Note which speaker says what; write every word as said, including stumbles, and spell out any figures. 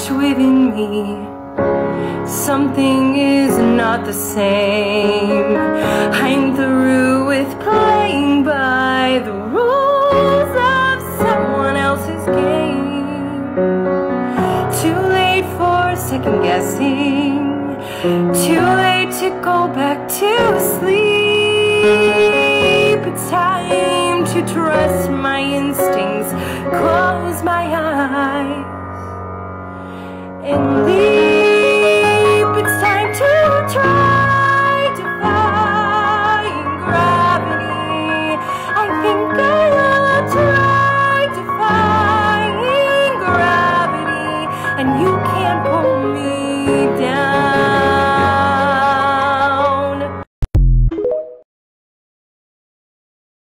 Speaker 1: switch within me. Something is not the same. I'm through with playing by the rules of someone else's game. Too late for second guessing. Too late to go back to sleep. It's time to trust my instincts, close my eyes, and leave.